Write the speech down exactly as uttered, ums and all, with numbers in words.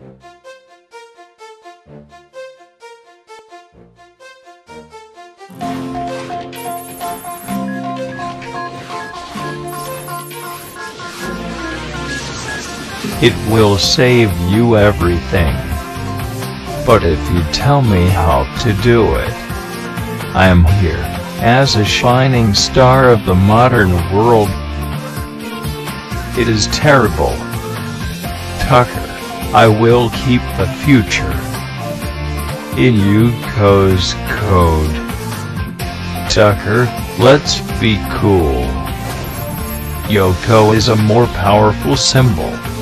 It will save you everything. But if you tell me how to do it, I am here, as a shining star of the modern world. It is terrible. Tucker, I will keep the future in Lyuko's code. Tucker, let's be cool. Lyoko is a more powerful symbol.